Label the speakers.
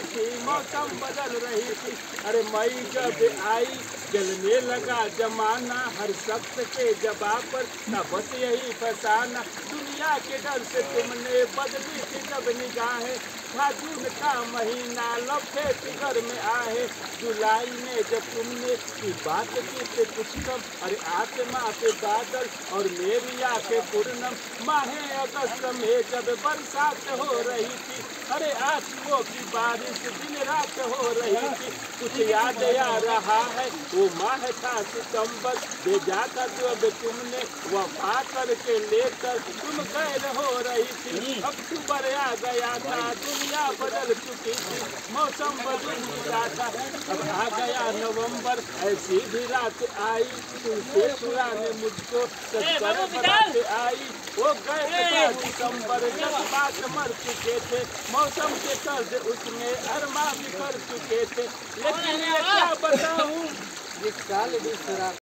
Speaker 1: थी, मौसम बदल रही थी। अरे मई जब आई जलने लगा जमाना, हर शख्स के जवाब पर था बस यही फसाना। दुनिया के डर से तुमने बदली थी जब निगाहें, था जून का महीना लफे फिगर में आहे। जुलाई में जब तुमने की बात की थी कुछ कम, अरे आसमां पे बादल और मेरी आंखें पूर्णम। माहे अगस्त में जब बरसात हो रही थी, अरे आंसुओं की बारिश दिन रात हो रही थी। कुछ याद आ रहा है वो माह था सितंबर, भेजा था जब तुमने वफा करके लेकर तुम गैर हो रही थी। अक्टूबर आ गया था, दुनिया बदल चुकी थी, मौसम बदल चुका था। अब आ गया नवंबर, ऐसी भी रात आई तुमसे पुराने मुझको सच बनाते आई। वो गए था दिसंबर जब बात मर चुके थे, मौसम के कर्ज उसमें अरमा भी कर चुके थे। लेकिन ये क्या बताऊं,
Speaker 2: इस साल भी शराब